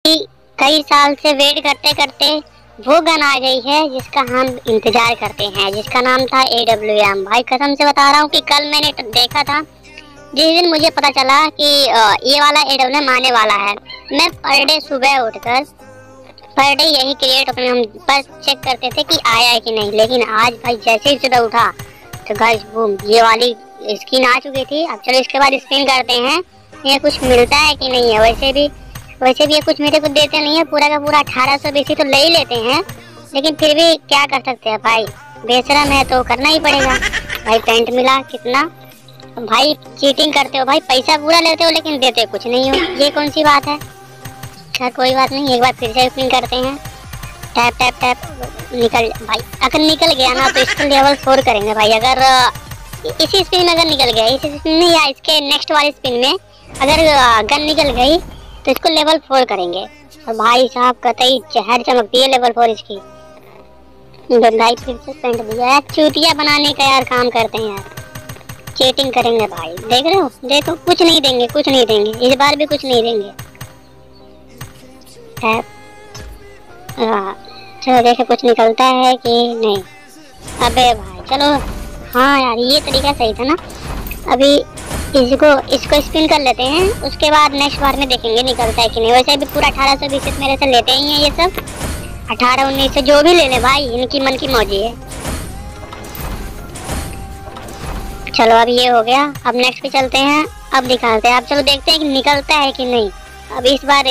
क्योंकि कई साल से वेट करते करते वो गन आ गई है जिसका हम इंतजार करते हैं, जिसका नाम था AWM। भाई कसम से बता रहा हूँ कि कल मैंने देखा था, जिस दिन मुझे पता चला कि ये वाला AWM आने वाला है, मैं पर डे सुबह उठकर पर डे यही क्रिएट अपने हम बस चेक करते थे कि आया है कि नहीं। लेकिन आज भाई जैसे ही सुबह उठा तो गाइस बूम, ये वाली स्किन आ चुकी थी। अब चलो इसके बाद स्पिन करते हैं, ये कुछ मिलता है कि नहीं है। वैसे भी ये कुछ मेरे को देते नहीं है, पूरा का पूरा 1800 BC तो ले ही लेते हैं, लेकिन फिर भी क्या कर सकते हैं भाई, बेशरम है तो करना ही पड़ेगा। भाई पेंट मिला कितना, भाई चीटिंग करते हो भाई, पैसा पूरा लेते हो लेकिन देते कुछ नहीं हो, ये कौन सी बात है। खैर कोई बात नहीं, एक बार फिर से स्पिन करते हैं। टैप टैप टैप निकल भाई, अगर निकल गया ना तो इसको लेवल 4 करेंगे भाई। अगर इसी स्पिन में अगर निकल गया, इसी स्पिन में या इसके नेक्स्ट वाले स्पिन में अगर गन निकल गई तो इसको लेवल 4 करेंगे। और भाई साहब कतई चहर चमकती है लेवल 4 इसकी। भाई फिर से पेंट दिया यार, चूतिया बनाने का यार काम करते हैं यार, चीटिंग करेंगे भाई। देख रहे हो, देखो कुछ नहीं देंगे, कुछ नहीं देंगे, इस बार भी कुछ नहीं देंगे। चलो देखे कुछ निकलता है कि नहीं। अबे भाई चलो, हाँ यार ये तरीका सही था ना। अभी इसको स्पिन कर लेते हैं, उसके बाद नेक्स्ट बार में देखेंगे निकलता है कि नहीं। वैसे भी पूरा 1800 BC मेरे से लेते ही हैं ये सब, 18-19 से जो भी ले ले भाई, इनकी मन की मौजी है। चलो अब ये हो गया, अब नेक्स्ट पे चलते हैं, अब दिखाते हैं। अब चलो देखते हैं कि निकलता है कि नहीं। अब इस बार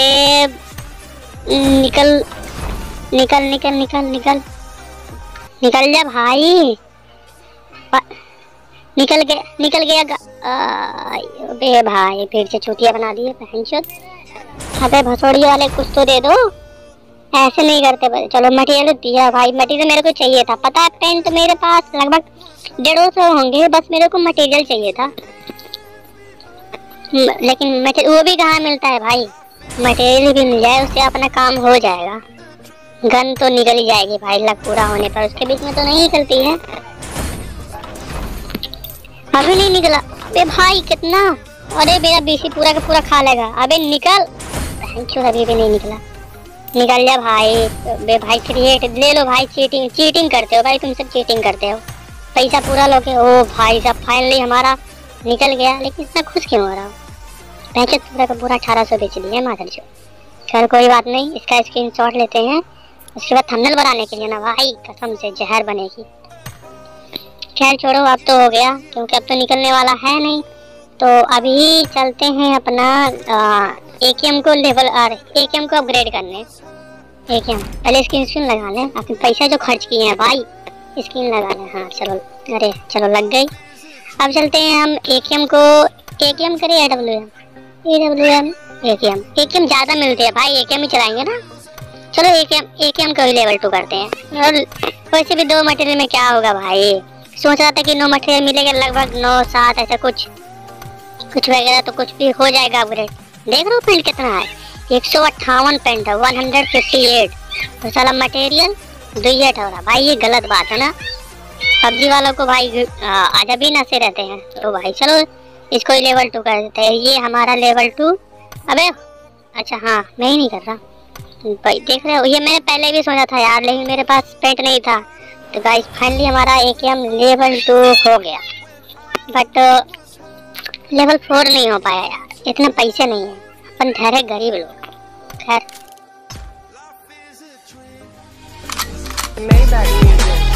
निकल निकल निकल निकल निकल निकल जा भाई, निकल गया बे भाई, फिर से चूतिया बना दिए बहनचोद। अबे भसोड़ी वाले कुछ तो दे दो, ऐसे नहीं करते भाई। चलो मटेरियल दिया भाई, मटेरियल मेरे को चाहिए था, पता है पेंट मेरे पास लगभग 150 होंगे, बस मेरे को मटेरियल चाहिए था। लेकिन वो भी कहाँ मिलता है भाई, मटेरियल भी मिल जाए उससे अपना काम हो जाएगा। गन तो निकल ही जाएगी भाई लक पूरा होने पर, उसके बीच में तो नहीं निकलती है। अभी नहीं निकला, अबे भाई कितना, अरे मेरा BC पूरा का पूरा खा लेगा। अबे निकल, अभी भी नहीं निकला, निकल जा भाई। बे भाई क्रिएट ले लो भाई, चीटिंग करते हो भाई, तुम सब चीटिंग करते हो, पैसा पूरा लोगे। ओ भाई साहब फाइनली हमारा निकल गया, लेकिन इतना खुश क्यों हो रहा हूँ। पैसे पूरा का पूरा 1800 बेच लिए माधर जो। खैर कोई बात नहीं, इसका स्क्रीनशॉट लेते हैं, उसके बाद थंबनेल बनाने के लिए ना भाई कसम से जहर बनेगी। खैर छोड़ो, अब तो हो गया, क्योंकि अब तो निकलने वाला है नहीं। तो अभी चलते हैं अपना AKM को AKM को अपग्रेड करने। AKM पहले स्किन लगा लें, अपने पैसा जो खर्च किए हैं भाई, स्किन लगा लें। हाँ चलो, अरे चलो लग गई। अब चलते हैं हम AKM को, AKM करें AWM AKM ज़्यादा मिलते हैं भाई, AKM ही चलाएंगे ना। चलो AKM को ही लेवल 2 करते हैं। और वैसे भी 2 मटेरियल में क्या होगा भाई, सोच रहा था कि 9 मटेरियल मिलेगा, लगभग 9-7 ऐसा कुछ वगैरह तो कुछ भी हो जाएगा अपग्रेड। देख रहे हो पेंट कितना है, 158 पेंट है, 158। तो साला मटेरियल 2 हो रहा भाई, ये गलत बात है ना। PUBG वालों को भाई अजब ही नशे रहते हैं। तो भाई चलो इसको ही लेवल 2 कर देते हैं, ये हमारा लेवल 2। अबे अच्छा हाँ, मैं ही नहीं कर रहा भाई, देख रहे हो, ये मैंने पहले भी सोचा था यार, लेकिन मेरे पास पेंट नहीं था। तो गाइस फाइनली हमारा AKM लेवल 2 हो गया, बट लेवल 4 नहीं हो पाया यार, इतने पैसे नहीं है, अपन ठहरे गरीब लोग। खैर